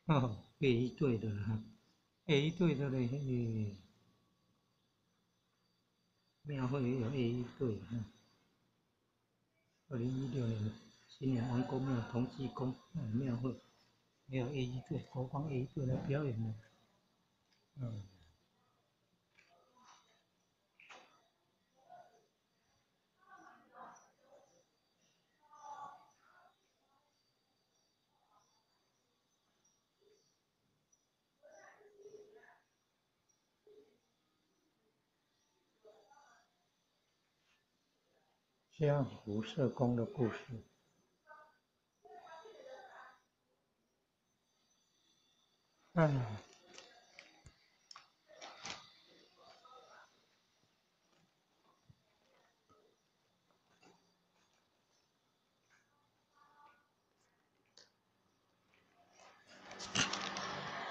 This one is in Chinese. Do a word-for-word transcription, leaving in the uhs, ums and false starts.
哦，A 一队的哈，A 一队的嘞，嘿，庙会也有 A 一队哈。二零一六年新年王公庙同济宫庙会，也有 A 一队，国光 A 一队来表演的。嗯，江湖社工的故事。哎，